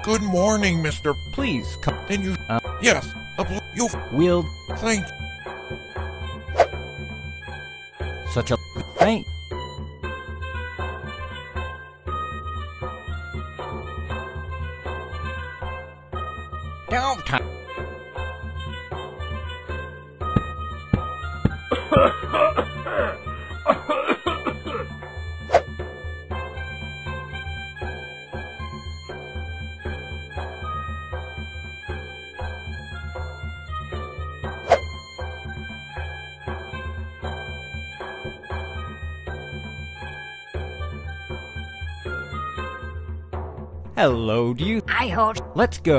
Good morning, Mr. Please come. Then you... yes, you... We'll... Thank... Such a... Thank... Don't... Hello, do you... I host. Let's go.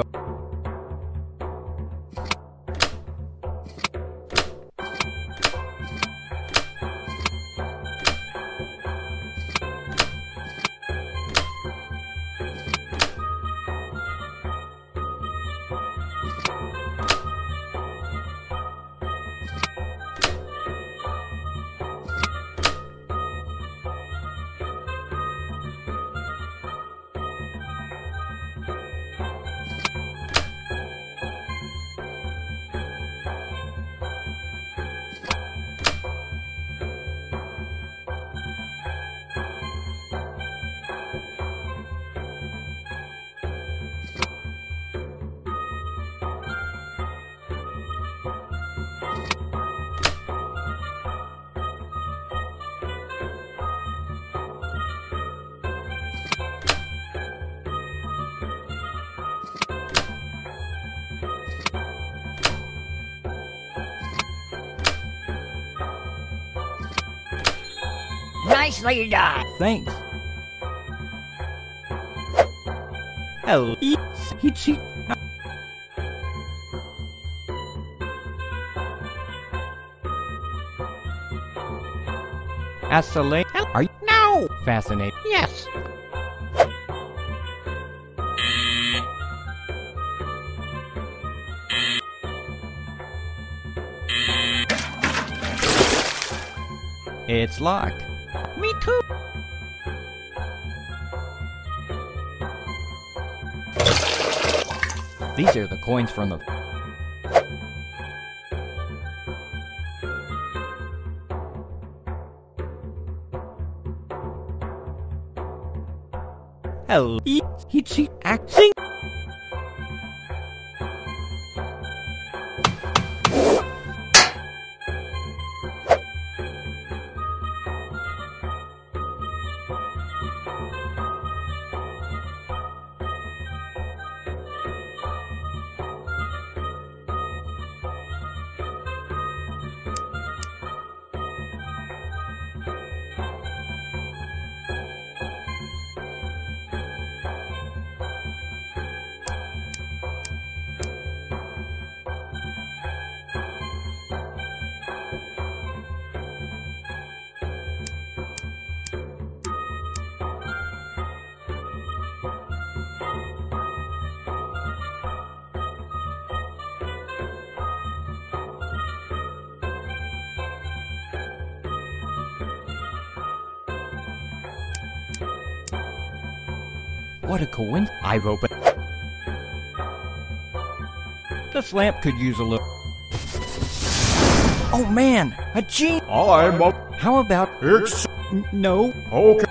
Nicely done. Thanks. Hello. He'd Assalate. Are you? No. Fascinating. Yes. It's locked. Me too. These are the coins from the... Hello. He'd see acting. What a coincidence. I've opened... This lamp could use a little... Oh man! A genie! I'm a... How about... No. Okay.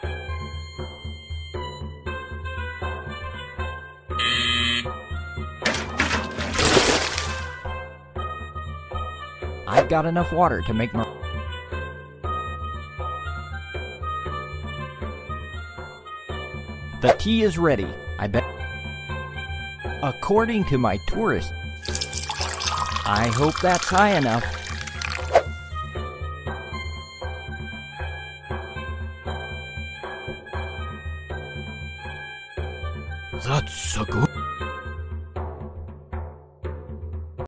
I've got enough water to make my... The tea is ready, I bet. According to my tourist. I hope that's high enough. That's so good.